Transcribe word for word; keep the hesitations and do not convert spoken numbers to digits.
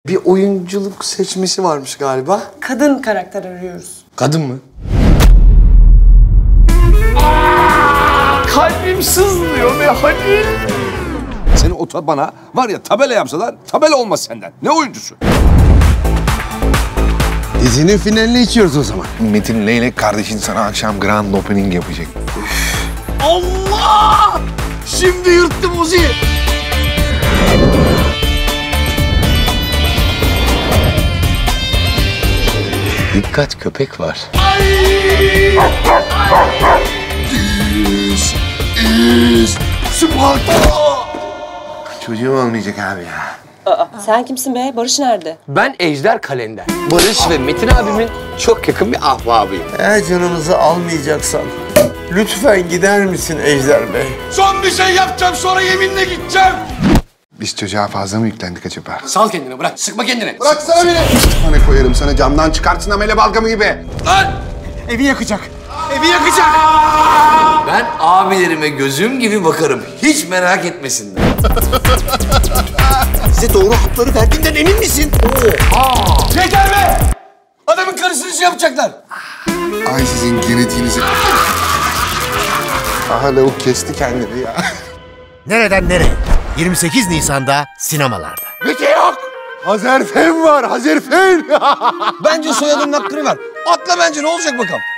Bir oyunculuk seçmesi varmış galiba. Kadın karakter arıyoruz. Kadın mı? Kalbim sızlıyor be Halil. Seni otobana var ya tabela yapsalar tabela olmaz senden. Ne oyuncusu? Dizinin finalini içiyoruz o zaman. Metin Leylek kardeşin sana akşam grand opening yapacak. Allah! Şimdi yırttım Uzi. Dikkat, köpek var. This is Sparta! Çocuğum olmayacak abi ya. Aa, sen kimsin be? Barış nerede? Ben Ejder Kalender. Barış ve Metin abimin çok yakın bir ahbabıyım. Eğer canımızı almayacaksan lütfen gider misin Ejder Bey? Son bir şey yapacağım sonra yeminle gideceğim. Biz çocuğa fazla mı yüklendik acaba? Sal kendini, bırak. Sıkma kendini. Bıraksana beni. Hani koyarım sana camdan çıkartsın amele balgamı gibi. Lan! Evi yakacak. Evi yakacak. Ben abilerime gözüm gibi bakarım. Hiç merak etmesinler. Size doğru hapları verdiğinden emin misin? Yeter be! Adamın karısını şey yapacaklar. Ay sizin genetiğinizi. Aha lavuk kesti kendini ya. Nereden nereye? yirmi sekiz Nisan'da sinemalarda. Mete yok. Hazerfen var, Hazerfen. Bence soyadının hakkını ver. Atla bence ne olacak bakalım.